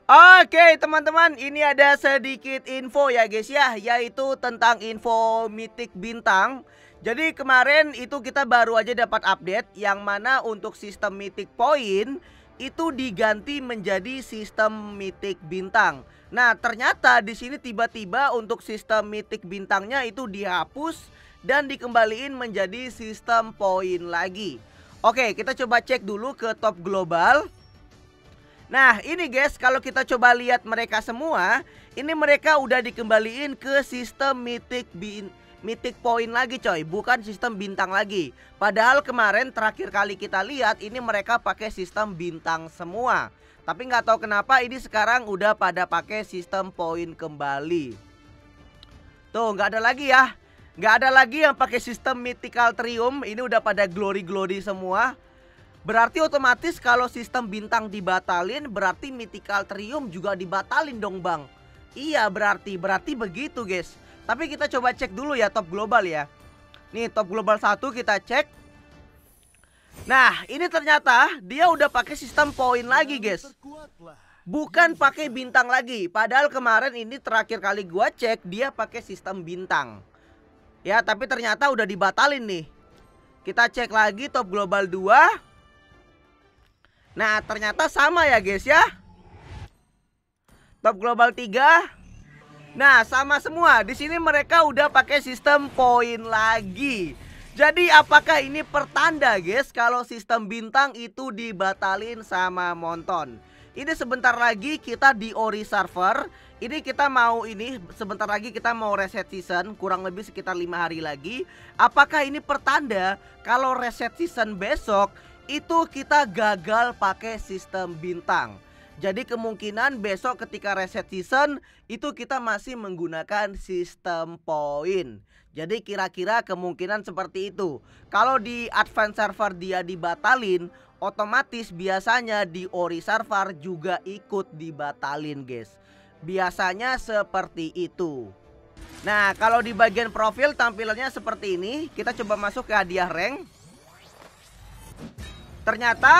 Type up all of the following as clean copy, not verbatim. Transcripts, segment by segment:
Oke teman-teman, ini ada sedikit info ya guys ya, yaitu tentang info Mythic Bintang. Jadi kemarin itu kita baru aja dapat update yang mana untuk sistem Mythic Point itu diganti menjadi sistem Mythic Bintang. Nah ternyata di sini tiba-tiba untuk sistem Mythic Bintangnya itu dihapus dan dikembaliin menjadi sistem poin lagi. Oke, kita coba cek dulu ke top global. Nah ini guys, kalau kita coba lihat mereka semua, ini mereka udah dikembaliin ke sistem Mythic Point lagi coy, bukan sistem bintang lagi. Padahal kemarin terakhir kali kita lihat ini mereka pakai sistem bintang semua. Tapi nggak tahu kenapa ini sekarang udah pada pakai sistem poin kembali. Tuh nggak ada lagi ya, nggak ada lagi yang pakai sistem Mythical Triumph. Ini udah pada glory semua. Berarti otomatis kalau sistem bintang dibatalin, berarti Mythical Triumph juga dibatalin dong bang. Iya berarti begitu guys. Tapi kita coba cek dulu ya top global ya. Nih top global 1 kita cek. Nah ini ternyata dia udah pakai sistem poin lagi guys, bukan pakai bintang lagi. Padahal kemarin ini terakhir kali gua cek dia pakai sistem bintang. Ya tapi ternyata udah dibatalin nih. Kita cek lagi top global 2. Nah ternyata sama ya guys ya. Top global 3. Nah sama semua. Di sini mereka udah pakai sistem poin lagi. Jadi apakah ini pertanda guys kalau sistem bintang itu dibatalin sama Monton? Ini sebentar lagi kita di Ori server. Ini kita mau sebentar lagi kita mau reset season, kurang lebih sekitar 5 hari lagi. Apakah ini pertanda kalau reset season besok itu kita gagal pakai sistem bintang? Jadi kemungkinan besok ketika reset season itu kita masih menggunakan sistem poin. Jadi kira-kira kemungkinan seperti itu. Kalau di advance server dia dibatalin, otomatis biasanya di Ori server juga ikut dibatalin guys. Biasanya seperti itu. Nah kalau di bagian profil tampilannya seperti ini. Kita coba masuk ke hadiah rank. Ternyata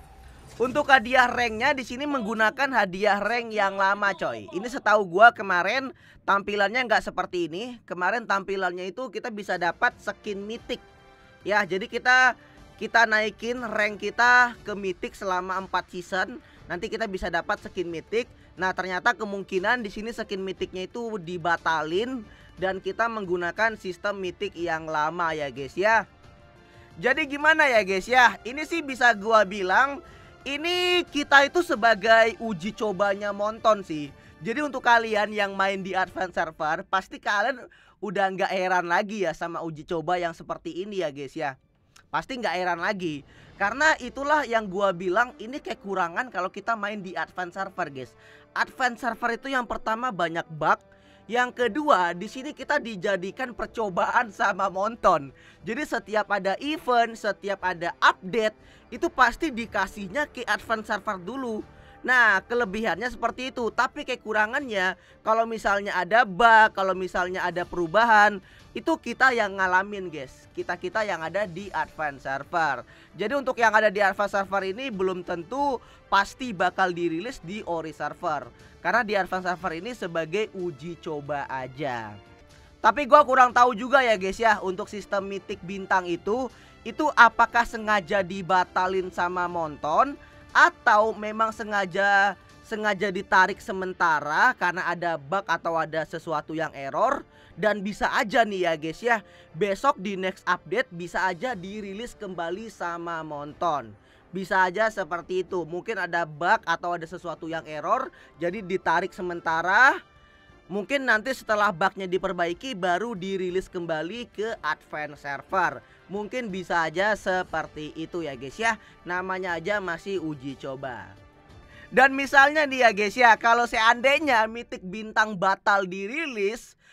untuk hadiah ranknya di sini menggunakan hadiah rank yang lama coy. Ini setahu gua kemarin tampilannya nggak seperti ini. Kemarin tampilannya itu kita bisa dapat skin mythic. Ya jadi kita naikin rank kita ke mythic selama 4 season. Nanti kita bisa dapat skin mythic. Nah ternyata kemungkinan di sini skin mythicnya itu dibatalin dan kita menggunakan sistem mythic yang lama ya guys ya. Jadi gimana ya guys ya, ini sih bisa gua bilang ini kita itu sebagai uji cobanya Monton sih. Jadi untuk kalian yang main di advance server, pasti kalian udah nggak heran lagi ya sama uji coba yang seperti ini ya guys ya. Pasti nggak heran lagi. Karena itulah yang gua bilang ini kekurangan kalau kita main di advance server guys. Advance server itu yang pertama banyak bug. Yang kedua, di sini kita dijadikan percobaan sama Monton. Jadi setiap ada event, setiap ada update, itu pasti dikasihnya ke advance server dulu. Nah, kelebihannya seperti itu. Tapi kekurangannya, kalau misalnya ada bug, kalau misalnya ada perubahan, itu kita yang ngalamin guys. Kita yang ada di advance server. Jadi untuk yang ada di advance server ini belum tentu pasti bakal dirilis di Ori server. Karena di advance server ini sebagai uji coba aja. Tapi gua kurang tahu juga ya guys ya, untuk sistem mythic bintang itu apakah sengaja dibatalin sama Monton atau memang sengaja ditarik sementara karena ada bug atau ada sesuatu yang error. Dan bisa aja nih ya guys ya, besok di next update bisa aja dirilis kembali sama Monton. Bisa aja seperti itu. Mungkin ada bug atau ada sesuatu yang error, jadi ditarik sementara. Mungkin nanti setelah bugnya diperbaiki baru dirilis kembali ke advance server. Mungkin bisa aja seperti itu ya guys ya. Namanya aja masih uji coba. Dan misalnya nih ya guys ya, kalau seandainya mythic bintang batal dirilis,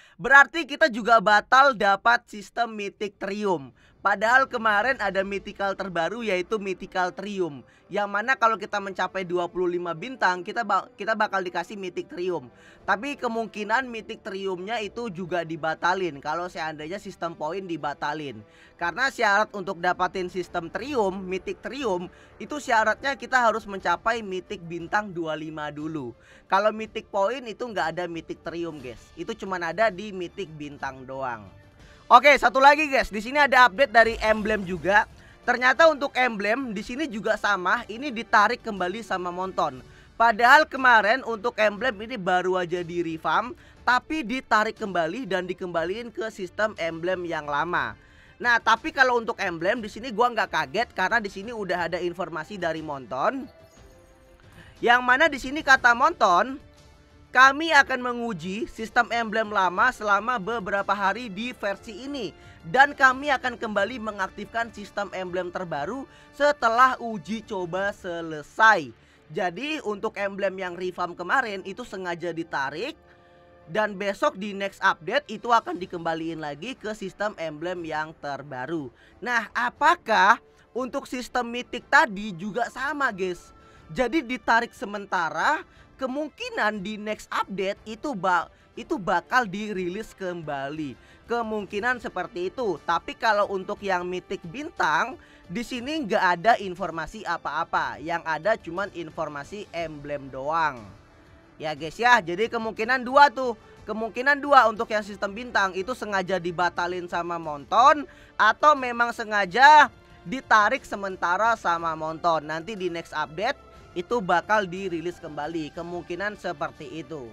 Berarti kita juga batal dapat sistem Mythic Triumph. Padahal kemarin ada mythical terbaru yaitu Mythical Triumph, yang mana kalau kita mencapai 25 bintang kita bakal dikasih Mythic Triumph. Tapi kemungkinan Mythic Triumphnya itu juga dibatalin kalau seandainya sistem poin dibatalin. Karena syarat untuk dapatin sistem Triumph, Mythic Triumph, itu syaratnya kita harus mencapai Mythic bintang 25 dulu. Kalau Mythic poin itu nggak ada Mythic Triumph guys, itu cuma ada di Mythic bintang doang. Oke, satu lagi guys, di sini ada update dari emblem juga. Ternyata untuk emblem di sini juga sama, ini ditarik kembali sama Monton. Padahal kemarin untuk emblem ini baru aja di revamp, tapi ditarik kembali dan dikembaliin ke sistem emblem yang lama. Nah, tapi kalau untuk emblem di sini gua nggak kaget karena di sini udah ada informasi dari Monton. Yang mana di sini kata Monton, kami akan menguji sistem emblem lama selama beberapa hari di versi ini. Dan kami akan kembali mengaktifkan sistem emblem terbaru setelah uji coba selesai. Jadi untuk emblem yang revamp kemarin itu sengaja ditarik. Dan besok di next update itu akan dikembaliin lagi ke sistem emblem yang terbaru. Nah, apakah untuk sistem mythic tadi juga sama guys? Jadi ditarik sementara, kemungkinan di next update itu bakal dirilis kembali. Kemungkinan seperti itu. Tapi kalau untuk yang mythic bintang, di sini nggak ada informasi apa-apa. Yang ada cuman informasi emblem doang. Ya guys ya, jadi kemungkinan dua tuh. Kemungkinan dua untuk yang sistem bintang itu sengaja dibatalin sama Monton atau memang sengaja ditarik sementara sama Monton. Nanti di next update itu bakal dirilis kembali. Kemungkinan seperti itu.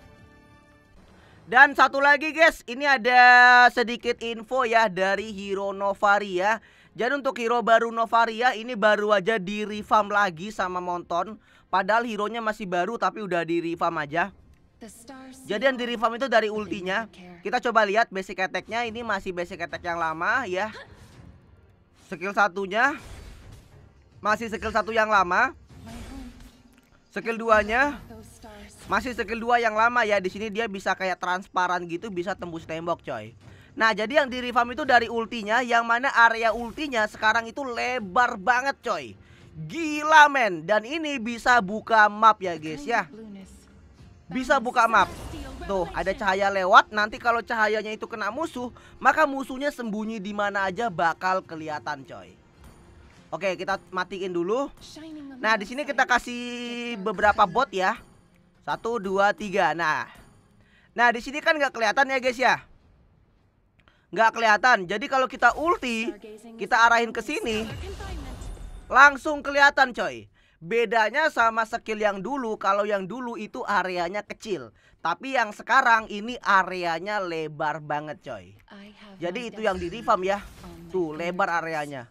Dan satu lagi guys, ini ada sedikit info ya dari hero Novaria. Jadi untuk hero baru Novaria ini baru aja di revamp lagi sama Monton. Padahal hero-nya masih baru tapi udah di revamp aja. Jadi yang di revamp itu dari ultinya. Kita coba lihat basic attack-nya, ini masih basic attack yang lama ya. Skill satunya masih skill 1 yang lama. Skill 2-nya masih skill 2 yang lama ya. Di sini dia bisa kayak transparan gitu, bisa tembus tembok coy. Nah, jadi yang di revamp itu dari ultinya, yang mana area ultinya sekarang itu lebar banget coy. Gila men. Dan ini bisa buka map ya guys ya. Bisa buka map. Tuh, ada cahaya lewat. Nanti kalau cahayanya itu kena musuh, maka musuhnya sembunyi di mana aja bakal kelihatan coy. Oke, kita matiin dulu. Nah, di sini kita kasih beberapa bot ya. 1, 2, 3. Nah di sini kan nggak kelihatan ya guys ya. Nggak kelihatan. Jadi kalau kita ulti, kita arahin ke sini, langsung kelihatan coy. Bedanya sama skill yang dulu. Kalau yang dulu itu areanya kecil, tapi yang sekarang ini areanya lebar banget coy. Jadi itu yang di revamp ya. Tuh lebar areanya.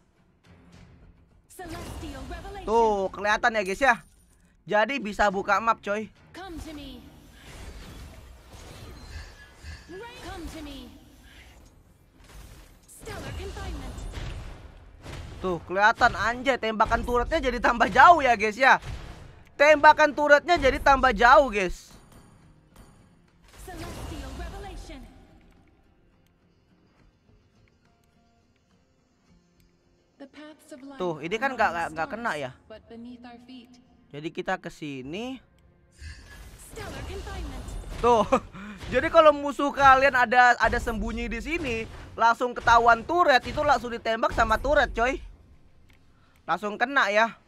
Tuh kelihatan ya guys ya. Jadi bisa buka map coy. Tuh kelihatan anjay, tembakan turretnya jadi tambah jauh ya guys ya. Tembakan turretnya jadi tambah jauh guys. Tuh ini kan nggak kena ya. Jadi kita ke sini. Tuh. Jadi kalau musuh kalian ada sembunyi di sini, langsung ketahuan turret, itu langsung ditembak sama turret coy. Langsung kena ya.